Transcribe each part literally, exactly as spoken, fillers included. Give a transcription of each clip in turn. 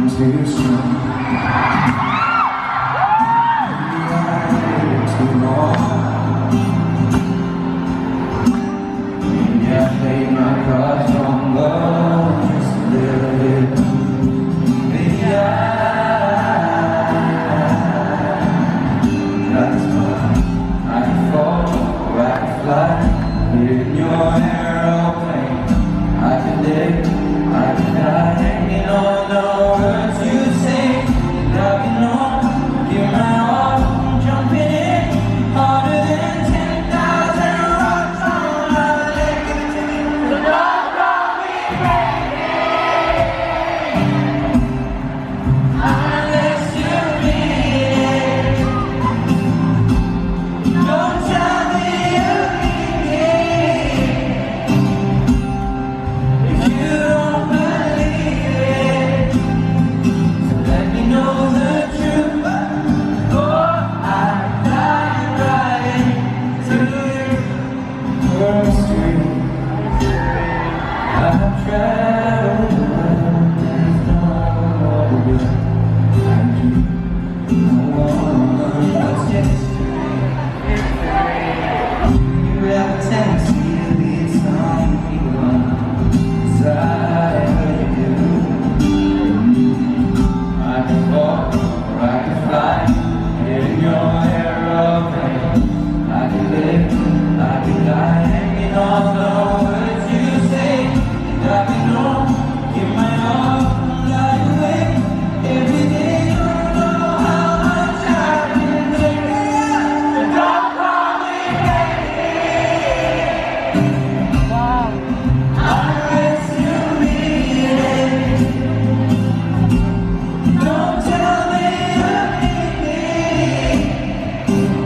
too strong. Maybe I waited too long. Maybe I played my cards wrong, low just a little bit. Maybe I got this far. I can fall or I can fly. In your aeroplane, I can live, I can die, hanging on the words you say. And I can know, give my all, I'm jumping in, harder than ten thousand rocks on my leg. So don't call me crazy, unless you mean it. Don't tell me you need me if you don't believe it. So let me know the truth, or I die right to your street. I have traveled the world, there's no way I do. No one knows history. You have a tendency to be some people inside what you do. I can walk or I can fly in your aeroplane. I can live, I can die, hanging on the words you say. And I can know, give my all, fly away every day. You don't know how much I can take it. So don't call me crazy, unless you mean it. Don't tell me you need me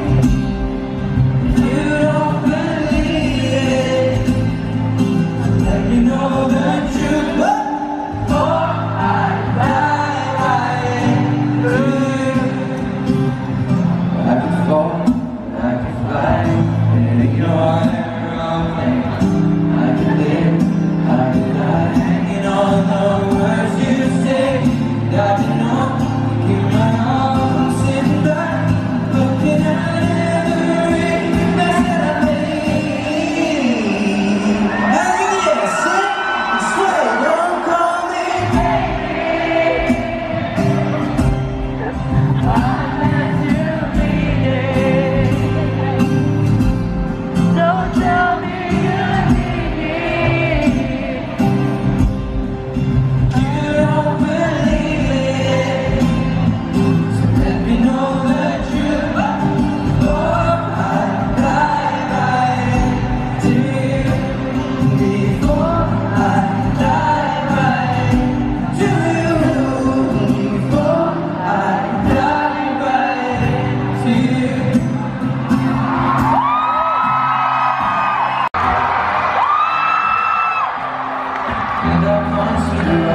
if you don't believe it. Let me know the truth, or I die right to you. I can fall, I can fly in your aeroplane. I can live, I can die, hanging on the words you say. And I can know, give my all, I'm sitting back, looking at every mess that I made. Hell yeah, sing and sway, don't call me crazy, unless you mean it. Don't tell me you need me if you don't believe it. So let me know the truth, or I die right to you. Before I die right to you. Before I die right to you. And I consider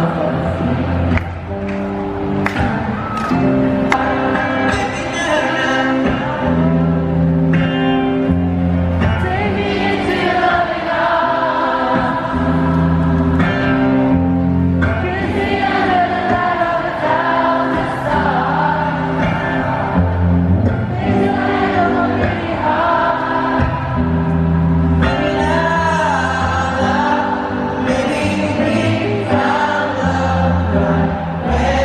take me into your loving arms, kiss me under the light of a thousand stars. Place your hand on my pretty heart. Maybe now, maybe we found love right where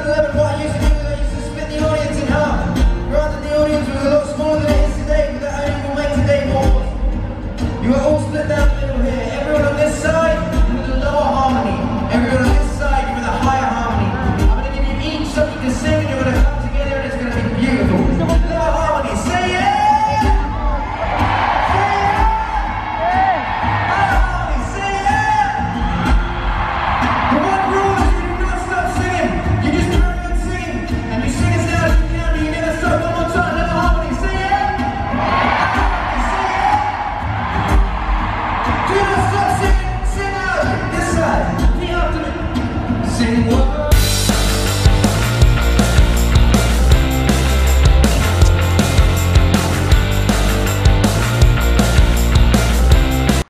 eleven point